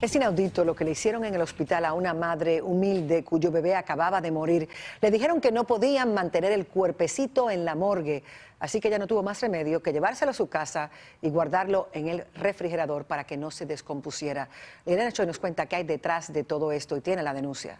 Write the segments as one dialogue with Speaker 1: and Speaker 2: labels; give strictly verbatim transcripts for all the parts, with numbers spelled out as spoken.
Speaker 1: Es inaudito lo que le hicieron en el hospital a una madre humilde cuyo bebé acababa de morir. Le dijeron que no podían mantener el cuerpecito en la morgue, así que ella no tuvo más remedio que llevárselo a su casa y guardarlo en el refrigerador para que no se descompusiera. Elena Choy nos cuenta qué hay detrás de todo esto y tiene la denuncia.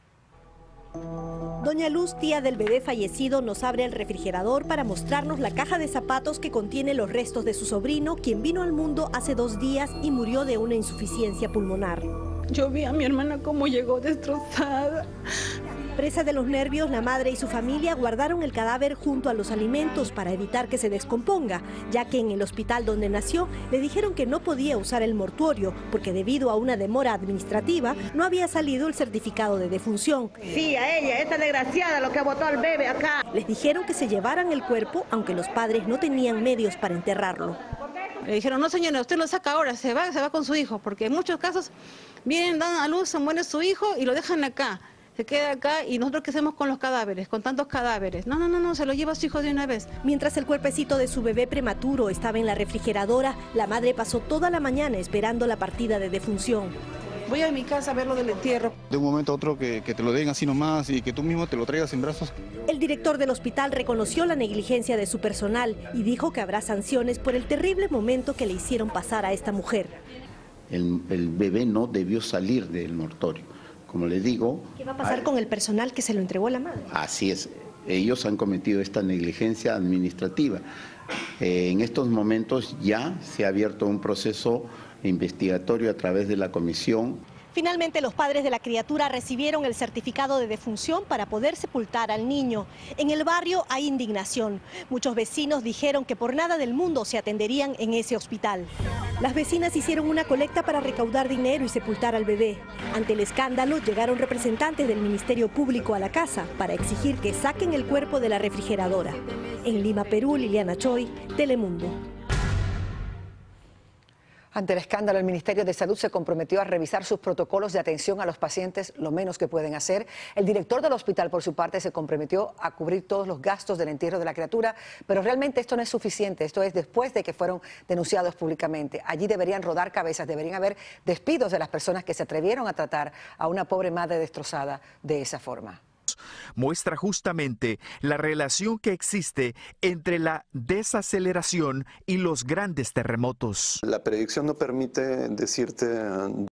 Speaker 2: Doña Luz, tía del bebé fallecido, nos abre el refrigerador para mostrarnos la caja de zapatos que contiene los restos de su sobrino, quien vino al mundo hace dos días y murió de una insuficiencia pulmonar.
Speaker 3: Yo vi a mi hermana cómo llegó destrozada.
Speaker 2: Presa de los nervios, la madre y su familia guardaron el cadáver junto a los alimentos para evitar que se descomponga, ya que en el hospital donde nació le dijeron que no podía usar el mortuorio porque debido a una demora administrativa no había salido el certificado de defunción.
Speaker 4: Sí, a ella, esa desgraciada, lo que botó al bebé acá.
Speaker 2: Les dijeron que se llevaran el cuerpo, aunque los padres no tenían medios para enterrarlo.
Speaker 3: Le dijeron, no señora, usted lo saca ahora, se va, se va con su hijo, porque en muchos casos vienen, dan a luz, se muere su hijo y lo dejan acá. Se queda acá y nosotros qué hacemos con los cadáveres, con tantos cadáveres. No, no, no, no, se lo lleva a su hijo de una vez.
Speaker 2: Mientras el cuerpecito de su bebé prematuro estaba en la refrigeradora, la madre pasó toda la mañana esperando la partida de defunción.
Speaker 3: Voy a mi casa a ver lo del entierro.
Speaker 5: De un momento a otro que, que te lo den así nomás y que tú mismo te lo traigas en brazos.
Speaker 2: El director del hospital reconoció la negligencia de su personal y dijo que habrá sanciones por el terrible momento que le hicieron pasar a esta mujer.
Speaker 6: El, el bebé no debió salir del mortorio. Como les digo...
Speaker 2: ¿Qué va a pasar
Speaker 6: hay...
Speaker 2: con el personal que se lo entregó a la madre?
Speaker 6: Así es, ellos han cometido esta negligencia administrativa. Eh, en estos momentos ya se ha abierto un proceso investigatorio a través de la comisión.
Speaker 2: Finalmente, los padres de la criatura recibieron el certificado de defunción para poder sepultar al niño. En el barrio hay indignación. Muchos vecinos dijeron que por nada del mundo se atenderían en ese hospital. Las vecinas hicieron una colecta para recaudar dinero y sepultar al bebé. Ante el escándalo, llegaron representantes del Ministerio Público a la casa para exigir que saquen el cuerpo de la refrigeradora. En Lima, Perú, Liliana Choy, Telemundo.
Speaker 1: Ante el escándalo, el Ministerio de Salud se comprometió a revisar sus protocolos de atención a los pacientes lo menos que pueden hacer. El director del hospital, por su parte, se comprometió a cubrir todos los gastos del entierro de la criatura, pero realmente esto no es suficiente. Esto es después de que fueron denunciados públicamente. Allí deberían rodar cabezas, deberían haber despidos de las personas que se atrevieron a tratar a una pobre madre destrozada de esa forma.
Speaker 7: Muestra justamente la relación que existe entre la desaceleración y los grandes terremotos.
Speaker 8: La predicción no permite decirte